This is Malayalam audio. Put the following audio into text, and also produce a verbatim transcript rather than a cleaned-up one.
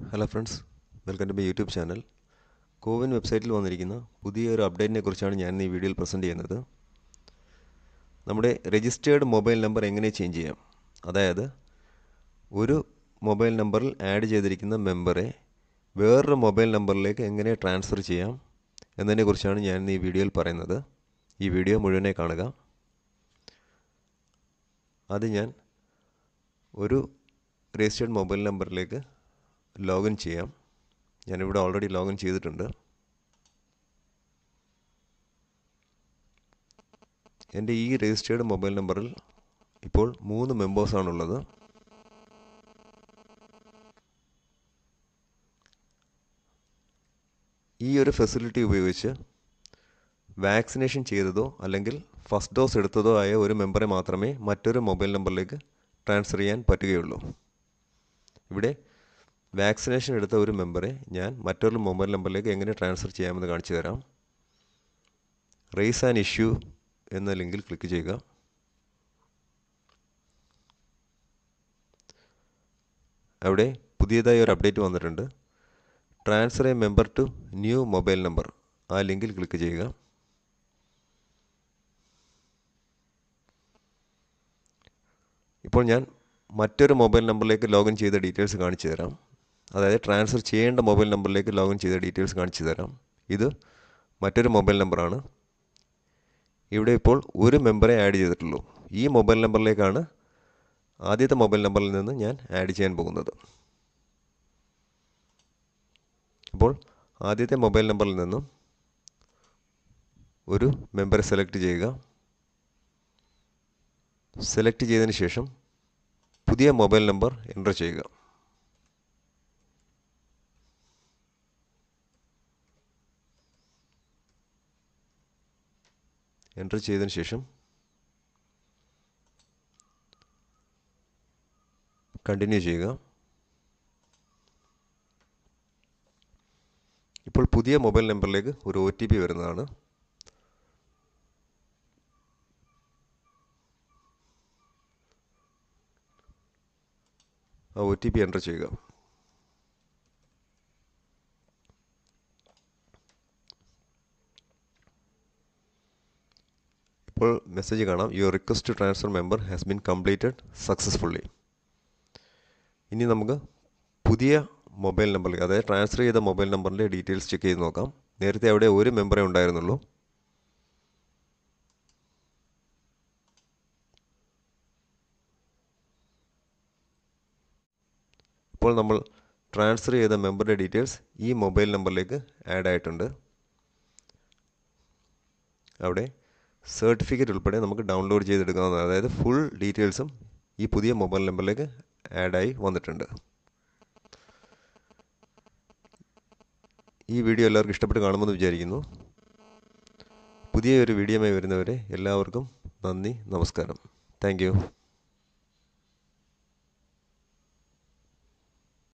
Hello friends, welcome to my YouTube channel. Cowin വെബ്സൈറ്റിൽ വന്നിരിക്കുന്ന പുതിയൊരു അപ്ഡേറ്റിനെ കുറിച്ചാണ് ഞാൻ ഈ വീഡിയോയിൽ പ്രസൻറ്റ് ചെയ്യുന്നത്. നമ്മുടെ രജിസ്റ്റേർഡ് മൊബൈൽ നമ്പർ എങ്ങനെ ചേഞ്ച് ചെയ്യാം, അതായത് ഒരു മൊബൈൽ നമ്പറിൽ ആഡ് ചെയ്തിരിക്കുന്ന മെമ്പറെ വേറൊരു മൊബൈൽ നമ്പറിലേക്ക് എങ്ങനെ ട്രാൻസ്ഫർ ചെയ്യാം എന്നതിനെക്കുറിച്ചാണ് ഞാൻ ഈ വീഡിയോയിൽ പറയുന്നത്. ഈ വീഡിയോ മുഴുവനായി കാണുക. അത് ഞാൻ ഒരു രജിസ്റ്റേർഡ് മൊബൈൽ നമ്പറിലേക്ക് ലോഗിൻ ചെയ്യാം. ഞാനിവിടെ ഓൾറെഡി ലോഗിൻ ചെയ്തിട്ടുണ്ട്. എൻ്റെ ഈ രജിസ്റ്റേർഡ് മൊബൈൽ നമ്പറിൽ ഇപ്പോൾ മൂന്ന് മെമ്പേഴ്സാണുള്ളത്. ഈ ഒരു ഫെസിലിറ്റി ഉപയോഗിച്ച് വാക്സിനേഷൻ ചെയ്തതോ അല്ലെങ്കിൽ ഫസ്റ്റ് ഡോസ് എടുത്തതോ ആയ ഒരു മെമ്പറെ മാത്രമേ മറ്റൊരു മൊബൈൽ നമ്പറിലേക്ക് ട്രാൻസ്ഫർ ചെയ്യാൻ പറ്റുകയുള്ളൂ. ഇവിടെ വാക്സിനേഷൻ എടുത്ത ഒരു മെമ്പറെ ഞാൻ മറ്റൊരു മൊബൈൽ നമ്പറിലേക്ക് എങ്ങനെ ട്രാൻസ്ഫർ ചെയ്യാമെന്ന് കാണിച്ചു തരാം. റേസ് ആൻഡ് ഇഷ്യൂ എന്ന ലിങ്കിൽ ക്ലിക്ക് ചെയ്യുക. അവിടെ പുതിയതായി ഒരു അപ്ഡേറ്റ് വന്നിട്ടുണ്ട്. Transfer a member to new mobile number, ആ ലിങ്കിൽ ക്ലിക്ക് ചെയ്യുക. ഇപ്പോൾ ഞാൻ മറ്റൊരു മൊബൈൽ നമ്പറിലേക്ക് ലോഗിൻ ചെയ്ത ഡീറ്റെയിൽസ് കാണിച്ചു തരാം. അതായത് ട്രാൻസ്ഫർ ചെയ്യേണ്ട മൊബൈൽ നമ്പറിലേക്ക് ലോഗിൻ ചെയ്ത ഡീറ്റെയിൽസ് കാണിച്ചു തരാം. ഇത് മറ്റൊരു മൊബൈൽ നമ്പറാണ്. ഇവിടെ ഇപ്പോൾ ഒരു മെമ്പറെ ആഡ് ചെയ്തിട്ടുള്ളൂ. ഈ മൊബൈൽ നമ്പറിലേക്കാണ് ആദ്യത്തെ മൊബൈൽ നമ്പറിൽ നിന്ന് ഞാൻ ആഡ് ചെയ്യാൻ പോകുന്നത്. അപ്പോൾ ആദ്യത്തെ മൊബൈൽ നമ്പറിൽ നിന്നും ഒരു മെമ്പറെ സെലക്ട് ചെയ്യുക. സെലക്ട് ചെയ്തതിന് ശേഷം പുതിയ മൊബൈൽ നമ്പർ എൻ്റർ ചെയ്യുക. എൻ്റർ ചെയ്തതിന് ശേഷം കണ്ടിന്യൂ ചെയ്യുക. ഇപ്പോൾ പുതിയ മൊബൈൽ നമ്പറിലേക്ക് ഒരു ഒ ടി പി വരുന്നതാണ്. ആ ഒ ടി പി എൻ്റർ ചെയ്യുക. ഇപ്പോൾ മെസ്സേജ് കാണാം, your request to transfer member has been completed successfully. ഇനി നമുക്ക് പുതിയ മൊബൈൽ നമ്പറിലേക്ക്, അതായത് ട്രാൻസ്ഫർ ചെയ്ത മൊബൈൽ നമ്പറിൻ്റെ ഡീറ്റെയിൽസ് ചെക്ക് ചെയ്ത് നോക്കാം. നേരത്തെ അവിടെ ഒരു മെമ്പറേ ഉണ്ടായിരുന്നുള്ളൂ. ഇപ്പോൾ നമ്മൾ ട്രാൻസ്ഫർ ചെയ്ത മെമ്പറുടെ ഡീറ്റെയിൽസ് ഈ മൊബൈൽ നമ്പറിലേക്ക് ആഡ് ആയിട്ടുണ്ട്. അവിടെ സർട്ടിഫിക്കറ്റ് ഉൾപ്പെടെ നമുക്ക് ഡൗൺലോഡ് ചെയ്തെടുക്കാവുന്നതാണ്. അതായത് ഫുൾ ഡീറ്റെയിൽസും ഈ പുതിയ മൊബൈൽ നമ്പറിലേക്ക് ആഡായി വന്നിട്ടുണ്ട്. ഈ വീഡിയോ എല്ലാവർക്കും ഇഷ്ടപ്പെട്ട് കാണുമെന്ന് വിചാരിക്കുന്നു. പുതിയ ഒരു വീഡിയോയുമായി വരുന്നവരെ എല്ലാവർക്കും നന്ദി, നമസ്കാരം. Thank U.